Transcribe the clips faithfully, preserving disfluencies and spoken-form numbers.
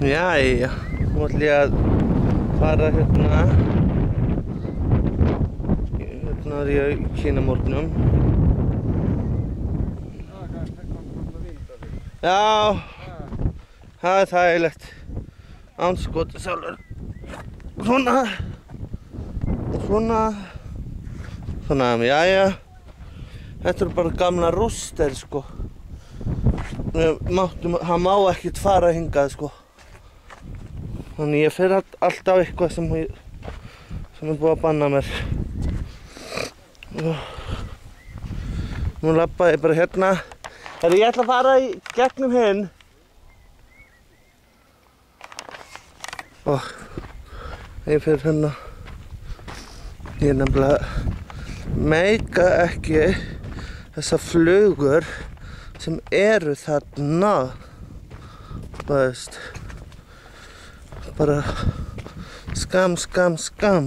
Jæja, nú ætlum ég að fara hérna Hérna er ég í Kínamúrnum. Já, það er þægilegt. Andskotið sjálfur. Svona Svona Svona, jæja. Þetta eru bara gamla rústir, sko. Máttum, hann má ekkert fara hingað, sko. Þannig ég fer alltaf eitthvað sem ég, sem er búið að banna mér. Nú labba ég bara hérna. Herri, ég ætla að fara í gegnum hinn. Og ég fer hérna. Ég er nefnilega meika ekki þessar flugur sem eru þarna. Þú veist. Bara skam, skam, skam.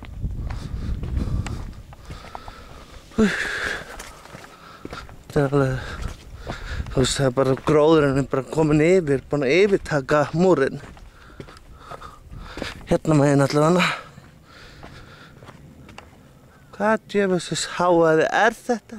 Það er alveg, þú veist, það er bara gróðurinn er bara komin yfir, búin að yfirtaka múrinn. Hérna megin allavega. Hvað djöfusins háaði er þetta?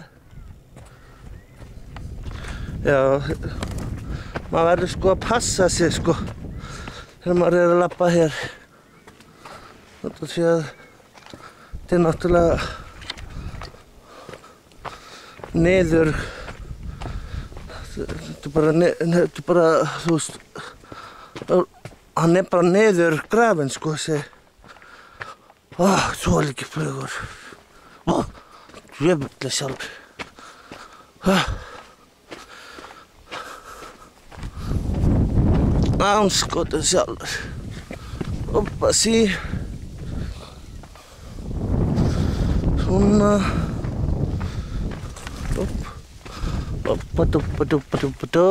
Já, maður verður sko að passa sig, sko. Þegar maður er að labba hér. Þetta sé að þetta er náttúrulega niður. Þetta er bara, þetta er bara, þú veist, hann er bara niður grafinn, sko, þessi. Ó, svo líki flugur. Ó, djöfulli sjálfur. Ó. Andskotið sjálfur. Oppa, sí. Svona. Opp. Oppa, duppa, duppa, duppa, dó.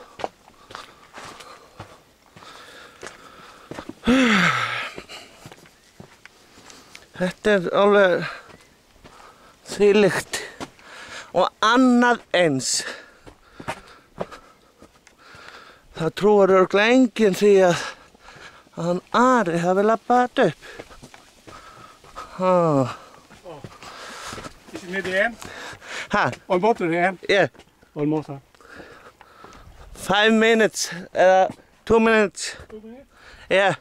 Þetta er alveg þvílíkt og annað eins. Það trúar örugglega enginn því að, að hann Ari hafi labbað þetta upp. Ah. Oh. Is it near the end? Ha? Almost to the end? Yeah. Almost. Huh? Five minutes. Uh, two minutes. Two minutes? Yeah.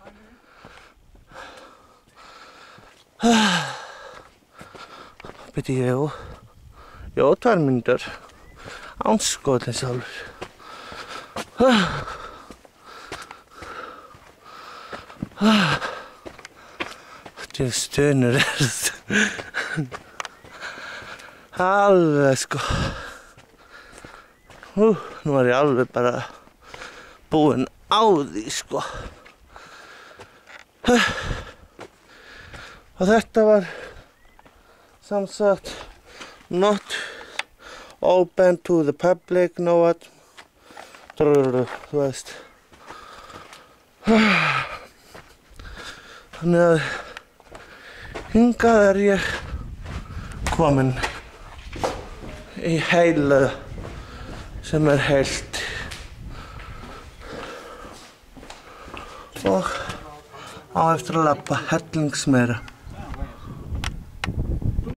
Beti jú. Jú, tvær mínútur. Andskotið sjálfur. Þetta er stönur alveg sko. Hú, nú er ég alveg bara búinn á því sko. Og þetta var samsagt not open to the public, no what. Þú veist. Þannig að hingað er ég kominn í heilu sem er heilt. Og á eftir að labba hellingsmeira.